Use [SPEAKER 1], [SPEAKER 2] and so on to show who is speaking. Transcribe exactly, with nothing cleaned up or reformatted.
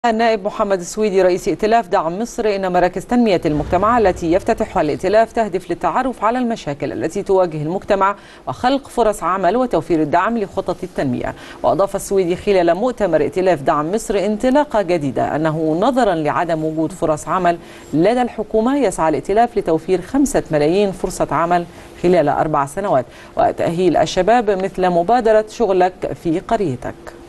[SPEAKER 1] النائب محمد السويدي رئيس ائتلاف دعم مصر إن مراكز تنمية المجتمع التي يفتتحها الائتلاف تهدف للتعرف على المشاكل التي تواجه المجتمع وخلق فرص عمل وتوفير الدعم لخطط التنمية. وأضاف السويدي خلال مؤتمر ائتلاف دعم مصر انطلاقة جديدة أنه نظرا لعدم وجود فرص عمل لدى الحكومة يسعى الائتلاف لتوفير خمسة ملايين فرصة عمل خلال أربع سنوات وتأهيل الشباب مثل مبادرة شغلك في قريتك.